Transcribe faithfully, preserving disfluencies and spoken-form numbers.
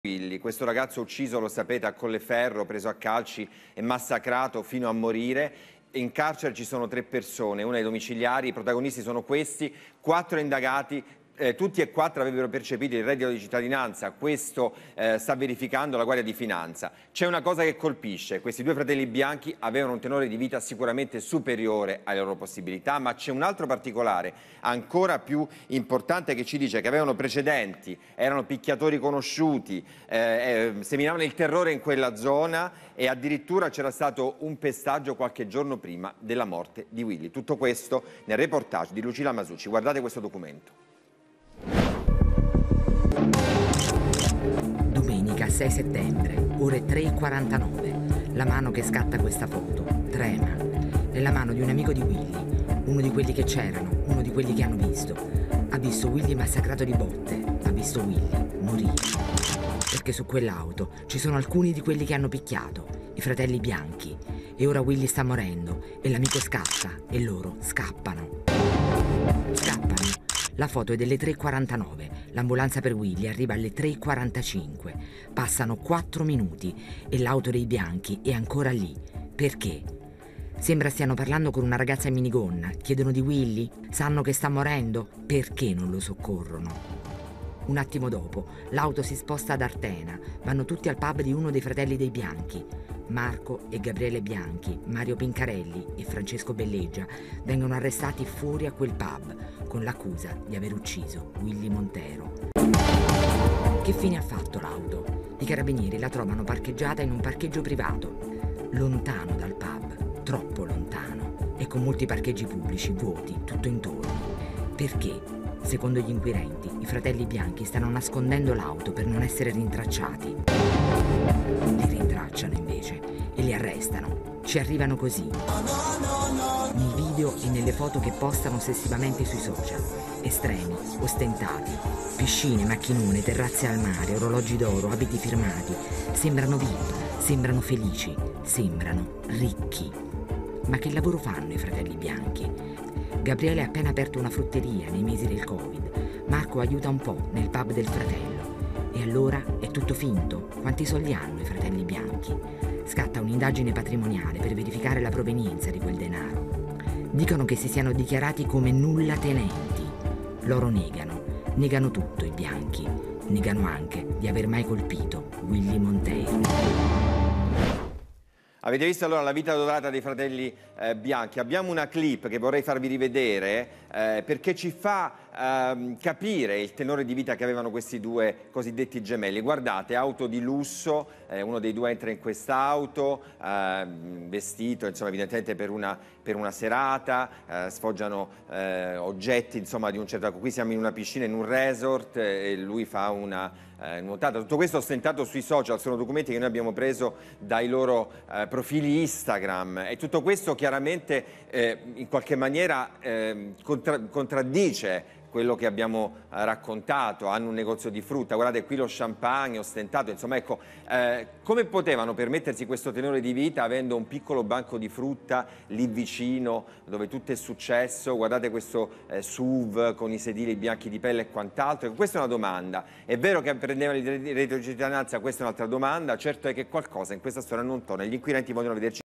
Willy, questo ragazzo ucciso, lo sapete, a Colleferro, preso a calci e massacrato fino a morire. In carcere ci sono tre persone, una ai domiciliari, i protagonisti sono questi, quattro indagati. Eh, tutti e quattro avrebbero percepito il reddito di cittadinanza, questo eh, sta verificando la Guardia di Finanza. C'è una cosa che colpisce: questi due fratelli bianchi avevano un tenore di vita sicuramente superiore alle loro possibilità, ma c'è un altro particolare ancora più importante che ci dice che avevano precedenti, erano picchiatori conosciuti, eh, eh, seminavano il terrore in quella zona e addirittura c'era stato un pestaggio qualche giorno prima della morte di Willy. Tutto questo nel reportage di Lucilla Masucci. Guardate questo documento. Domenica sei settembre, ore tre e quarantanove. La mano che scatta questa foto trema. È la mano di un amico di Willy, uno di quelli che c'erano, uno di quelli che hanno visto. Ha visto Willy massacrato di botte, ha visto Willy morire. Perché su quell'auto ci sono alcuni di quelli che hanno picchiato, i fratelli bianchi. E ora Willy sta morendo e l'amico scatta e loro scappano. Scappano. La foto è delle tre e quarantanove, l'ambulanza per Willy arriva alle tre e quarantacinque, passano quattro minuti e l'auto dei bianchi è ancora lì. Perché? Sembra stiano parlando con una ragazza in minigonna, chiedono di Willy, sanno che sta morendo, perché non lo soccorrono? Un attimo dopo, l'auto si sposta ad Artena, vanno tutti al pub di uno dei fratelli dei bianchi. Marco e Gabriele Bianchi, Mario Pincarelli e Francesco Belleggia vengono arrestati fuori a quel pub con l'accusa di aver ucciso Willy Montero. Che fine ha fatto l'auto? I carabinieri la trovano parcheggiata in un parcheggio privato, lontano dal pub, troppo lontano, e con molti parcheggi pubblici vuoti tutto intorno. Perché? Secondo gli inquirenti, i fratelli bianchi stanno nascondendo l'auto per non essere rintracciati. Li rintracciano invece e li arrestano. Ci arrivano così, nei video e nelle foto che postano ossessivamente sui social. Estremi, ostentati, piscine, macchinone, terrazze al mare, orologi d'oro, abiti firmati. Sembrano V I P, sembrano felici, sembrano ricchi. Ma che lavoro fanno i fratelli bianchi? Gabriele ha appena aperto una frutteria nei mesi del Covid. Marco aiuta un po' nel pub del fratello. E allora è tutto finto? Quanti soldi hanno i fratelli bianchi? Scatta un'indagine patrimoniale per verificare la provenienza di quel denaro. Dicono che si siano dichiarati come nulla tenenti. Loro negano, negano tutto i bianchi. Negano anche di aver mai colpito Willy Montero. Avete visto allora la vita dorata dei fratelli eh, bianchi? Abbiamo una clip che vorrei farvi rivedere eh, perché ci fa eh, capire il tenore di vita che avevano questi due cosiddetti gemelli. Guardate, auto di lusso, eh, uno dei due entra in quest'auto, eh, vestito insomma evidentemente per una, per una serata, eh, sfoggiano eh, oggetti insomma di un certo... Qui siamo in una piscina, in un resort eh, e lui fa una... Eh, nuotata. Tutto questo ostentato sui social, sono documenti che noi abbiamo preso dai loro eh, profili Instagram e tutto questo chiaramente eh, in qualche maniera eh, contra contraddice quello che abbiamo eh, raccontato. Hanno un negozio di frutta, guardate qui lo champagne ostentato, insomma ecco, eh, come potevano permettersi questo tenore di vita avendo un piccolo banco di frutta lì vicino dove tutto è successo? Guardate questo eh, S U V con i sedili bianchi di pelle e quant'altro. Ecco, questa è una domanda. È vero che prendevano il reddito di cittadinanza, questa è un'altra domanda. Certo è che qualcosa in questa storia non torna. Gli inquirenti vogliono vederci